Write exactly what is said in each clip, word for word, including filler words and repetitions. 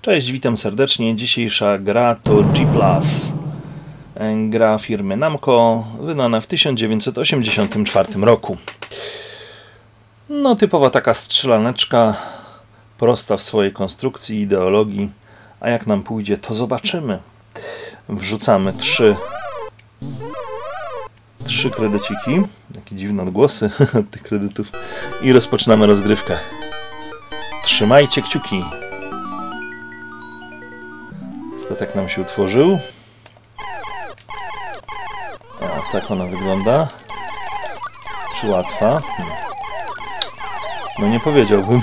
Cześć, witam serdecznie. Dzisiejsza gra to G plus. Gra firmy Namco, wydana w tysiąc dziewięćset osiemdziesiątym czwartym roku. No, typowa taka strzelaneczka, prosta w swojej konstrukcji i ideologii. A jak nam pójdzie, to zobaczymy. Wrzucamy trzy, trzy kredyciki. Jakie dziwne odgłosy od tych kredytów. I rozpoczynamy rozgrywkę. Trzymajcie kciuki. Statek nam się utworzył. A tak ona wygląda. Czy łatwa? Hmm. No nie powiedziałbym.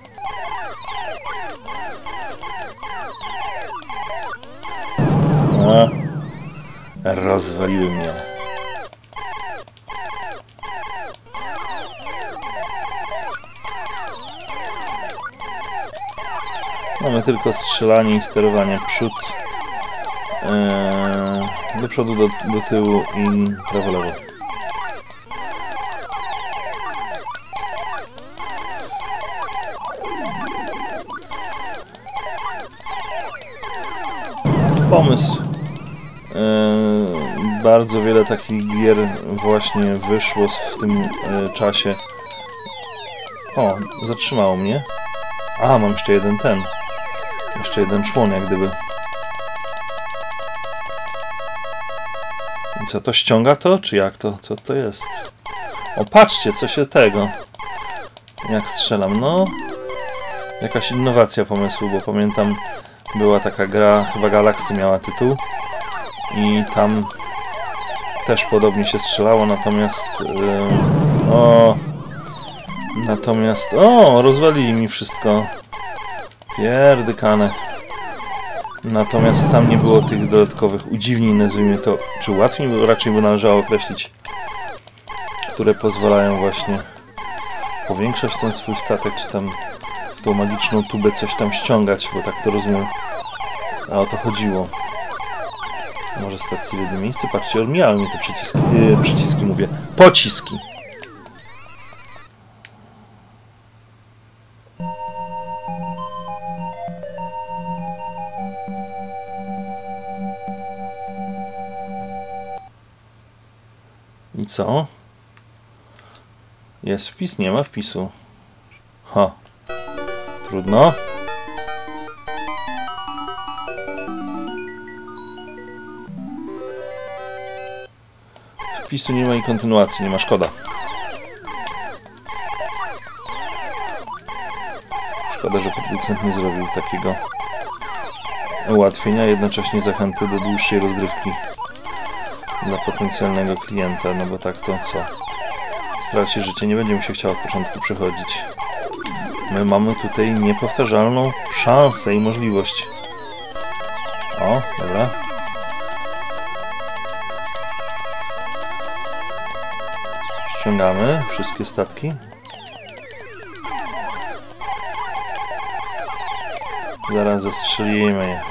A, rozwaliły mnie. Mamy tylko strzelanie i sterowanie przód, ee, do przodu, do, do tyłu i prawo-lewo. Pomysł. Ee, bardzo wiele takich gier właśnie wyszło w tym e, czasie. O, zatrzymało mnie. A, mam jeszcze jeden ten. Jeszcze jeden człon, jak gdyby. I co, to ściąga to? Czy jak to? Co to jest? O, patrzcie, co się tego. Jak strzelam. No, jakaś innowacja pomysłu, bo pamiętam, była taka gra, chyba Galaxy miała tytuł. I tam też podobnie się strzelało, natomiast... Yy, o... Natomiast... O, rozwalili mi wszystko. Pierdykane. Natomiast tam nie było tych dodatkowych udziwnień, nazwijmy to, czy łatwiej, bo raczej by należało określić, które pozwalają właśnie powiększać ten swój statek, czy tam w tą magiczną tubę coś tam ściągać, bo tak to rozumiem. A o to chodziło. Może stać sobie w jednym miejscu. Patrzcie, odmijały mi te przyciski, yy, przyciski mówię, pociski. I co? Jest wpis? Nie ma wpisu. Ha. Trudno. Wpisu nie ma i kontynuacji, nie ma, szkoda. Szkoda, że producent nie zrobił takiego ułatwienia, jednocześnie zachęty do dłuższej rozgrywki dla potencjalnego klienta, no bo tak to co? Straci życie, nie będzie mu się chciał od początku przechodzić. My mamy tutaj niepowtarzalną szansę i możliwość. O, dobra. Ściągamy wszystkie statki. Zaraz zastrzelimy je.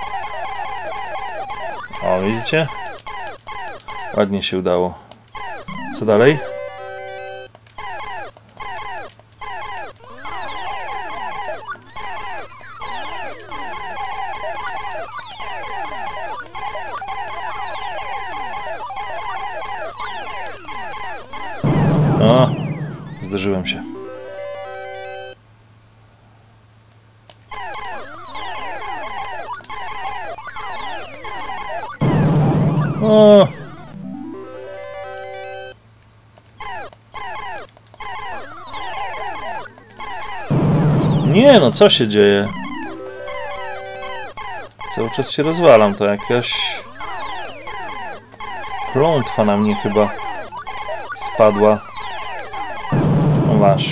O, widzicie? Ładnie się udało. Co dalej? O, zdarzyłem się. O. Nie no, co się dzieje? Cały czas się rozwalam, to jakaś klątwa na mnie chyba spadła. No masz.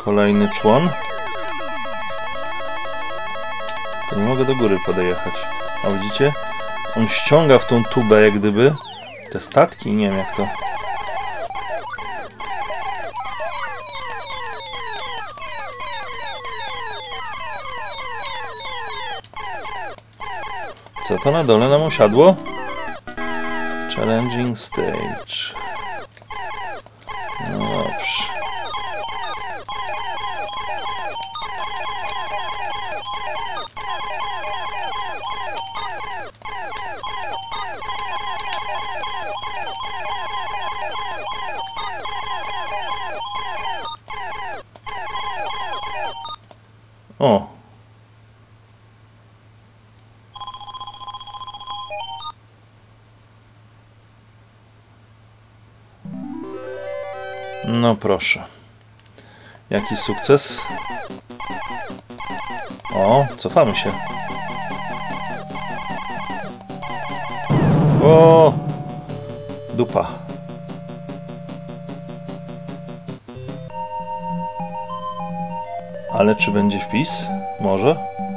Kolejny człon. To nie mogę do góry podejechać. A widzicie? On ściąga w tą tubę jak gdyby te statki. Nie wiem jak to... Co to na dole nam usiadło? Challenging stage. No dobrze. O! No proszę. Jaki sukces? O, cofamy się. O! Dupa. Ale czy będzie wpis? Może?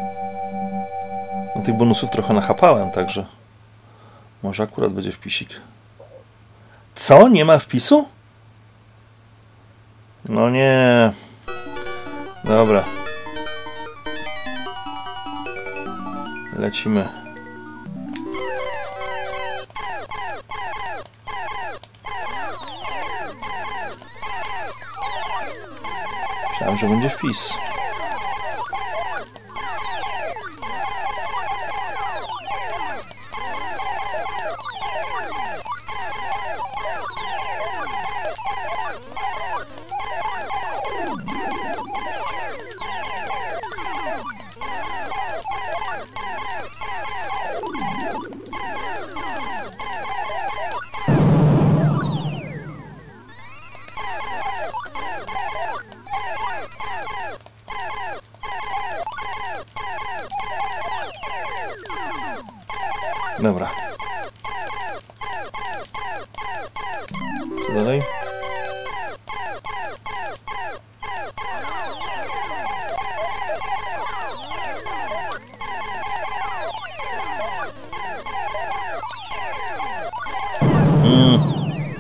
No tych bonusów trochę nachapałem, także może akurat będzie wpisik. Co? Nie ma wpisu? No nie. Dobra. Lecimy. Myślałem, że będzie wpis. Dobra. Co dalej? Mm.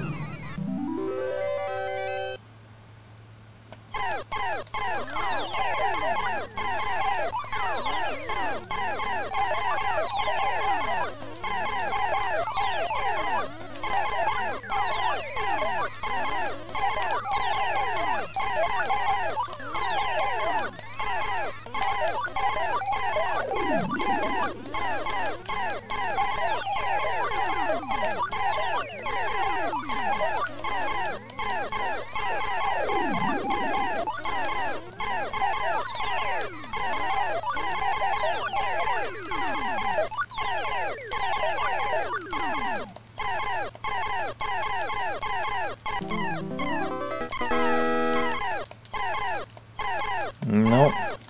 No,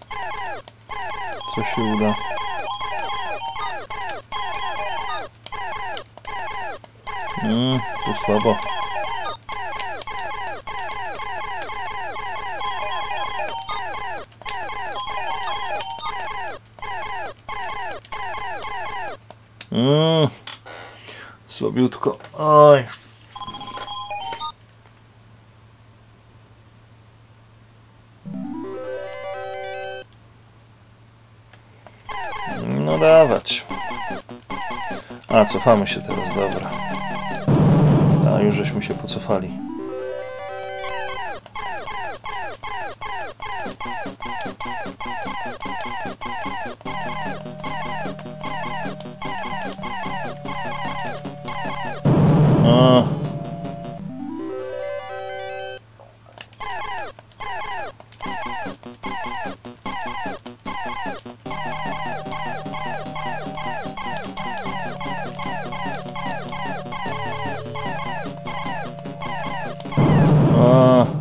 co się uda. Mm, tu słabo. Mm, słabiutko. Oj. No dawać. A, cofamy się teraz, dobra. A, już żeśmy się pocofali. A. A.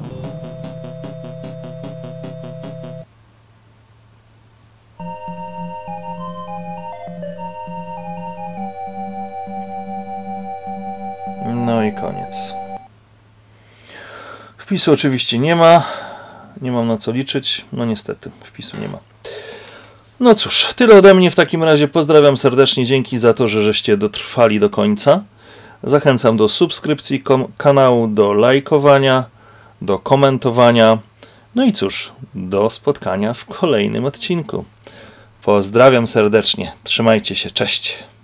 No i koniec. Wpisu oczywiście nie ma. Nie mam na co liczyć. No niestety, wpisu nie ma. No cóż, tyle ode mnie w takim razie. Pozdrawiam serdecznie. Dzięki za to, że żeście dotrwali do końca. Zachęcam do subskrypcji kanału, do lajkowania, do komentowania. No i cóż, do spotkania w kolejnym odcinku. Pozdrawiam serdecznie. Trzymajcie się. Cześć.